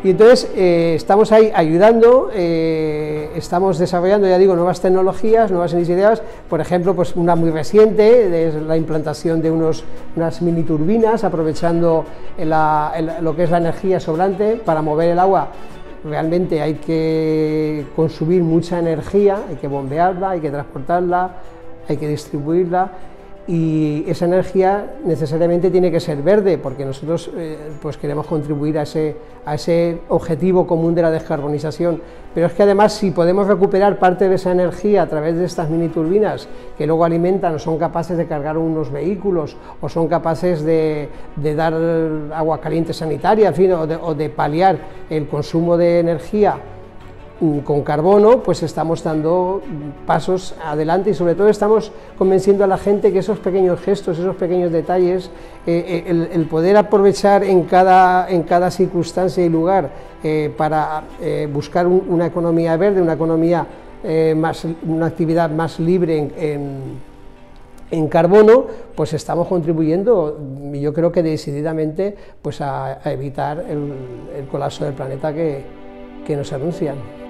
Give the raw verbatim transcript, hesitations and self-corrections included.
Y entonces eh, estamos ahí ayudando, eh, estamos desarrollando, ya digo, nuevas tecnologías, nuevas iniciativas, por ejemplo, pues una muy reciente es la implantación de unos, unas mini turbinas, aprovechando la, el, lo que es la energía sobrante para mover el agua. Realmente hay que consumir mucha energía, hay que bombearla, hay que transportarla, hay que distribuirla, y esa energía necesariamente tiene que ser verde, porque nosotros eh, pues queremos contribuir a ese, a ese objetivo común de la descarbonización. Pero es que además, si podemos recuperar parte de esa energía a través de estas mini turbinas que luego alimentan o son capaces de cargar unos vehículos o son capaces de, de dar agua caliente sanitaria, en fin, o de, o de paliar el consumo de energía con carbono, pues estamos dando pasos adelante, y sobre todo estamos convenciendo a la gente que esos pequeños gestos, esos pequeños detalles, eh, el, el poder aprovechar en cada, en cada circunstancia y lugar eh, para eh, buscar un, una economía verde, una economía eh, más, una actividad más libre en, en, en carbono, pues estamos contribuyendo, yo creo que decididamente, pues a, a evitar el, el colapso del planeta que, que nos anuncian.